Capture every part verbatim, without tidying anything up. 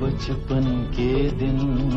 बचपन के दिन,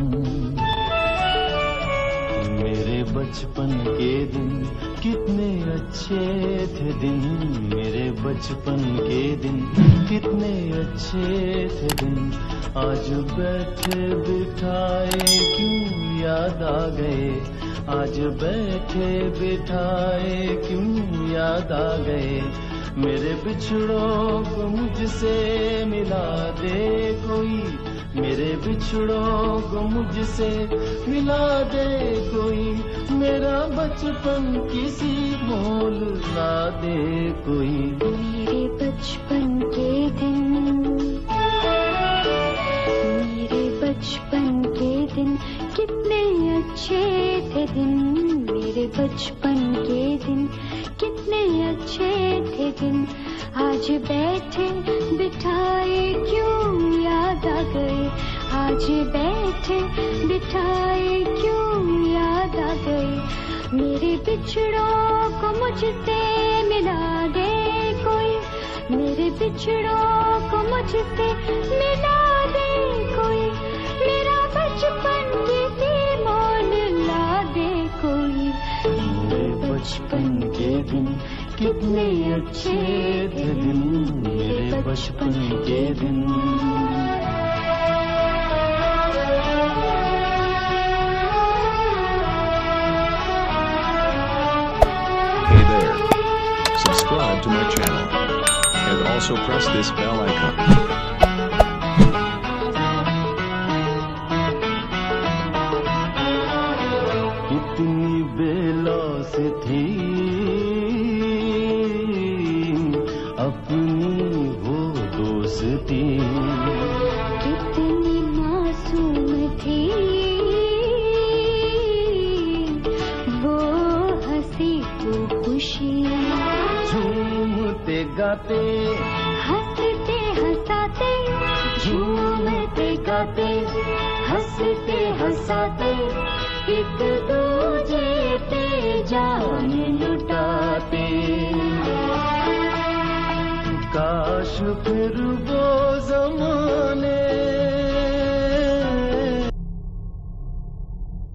मेरे बचपन के दिन कितने अच्छे थे दिन, मेरे बचपन के दिन कितने अच्छे थे दिन। आज बैठे बिठाए क्यों याद आ गए, आज बैठे बिठाए क्यों याद आ गए। मेरे बिछड़ों को मुझसे मिला दे कोई, मेरे बिछड़ों को मुझसे मिला दे कोई। मेरा बचपन किसी मोल ला दे कोई। मेरे बचपन के दिन, मेरे बचपन के दिन कितने अच्छे थे दिन, मेरे बचपन के दिन कितने अच्छे थे दिन। आज बैठे बिठाए क्यों याद आ गए, आज बैठे बिठाए क्यों याद आ गए। मेरे बिछड़ों को मुझसे मिला दे कोई, मेरे बिछड़ों को मुझसे मिला दे कोई। मेरा बचपन किसी मोल ला दे कोई। मेरे बचपन के दिन कितने अच्छे थे दिन, मेरे बचपन के दिन। Hey there, subscribe to my channel and also press this bell icon. कितनी बेलौस थी अपनी वो दोस्ती, कितनी मासूम थी वो हंसी तो खुशी। झूमते गाते हंसते हंसाते, झूमते गाते हंसते हंसाते, एक दूजे पे जान लुटाते। काश फिर वो ज़माने